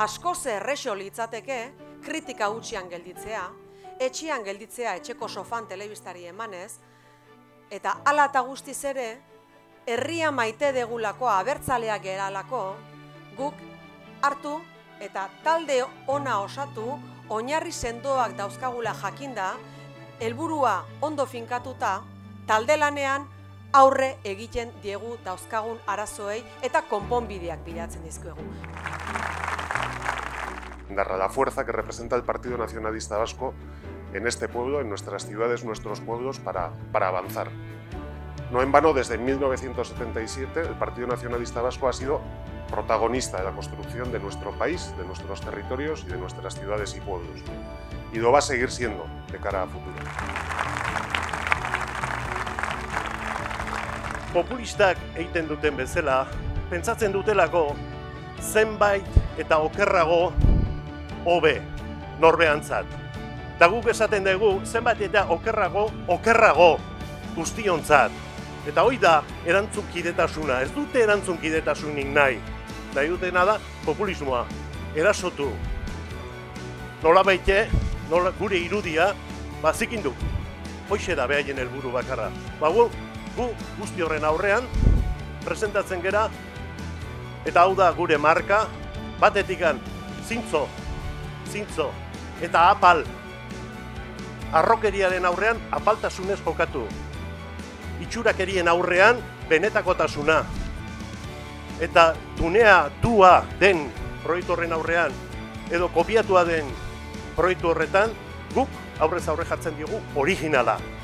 Askoz errexo litzateke kritika hutsean gelditzea, etxean gelditzea etxeko sofan telebistari emanez, eta hala eta guztiz ere, herria maite degulako, abertzaleak geralako, guk hartu eta talde ona osatu, oinarri sendoak dauzkagula jakinda, helburua ondo finkatuta, talde lanean aurre egiten diegu dauzkagun arazoei eta konponbideak bilatzen dizkiegu. Dará la fuerza que representa el Partido Nacionalista Vasco en este pueblo, en nuestras ciudades, nuestros pueblos, para avanzar. No en vano, desde 1977, el Partido Nacionalista Vasco ha sido protagonista de la construcción de nuestro país, de nuestros territorios y de nuestras ciudades y pueblos. Y lo va a seguir siendo de cara a futuro. Populistak egiten duten bezala, pentsatzen dutelako zenbait eta okerrago hobe norbeantzat. Ta guk esaten dugu zenbait eta okerrago guztiontzat. Eta hoi da erantzunkidetasuna, ez dute erantzunkidetasunik nahi. Nahi dutena da populismoa, erasotu. Nola baite, gure irudia, zikindu. Hoixe da behaien helburu bakarra. Gu guzti horren aurrean presentatzen gera, eta hau da gure marka, batetikan zintzo, eta apal. Arrokeriaren aurrean apaltasunez jokatu. Itxurakerien aurrean benetakotasuna. Eta tuneatua den proiektu horren aurrean, edo kopiatua den proiektu horretan, guk aurrez aurre jartzen diogu originala.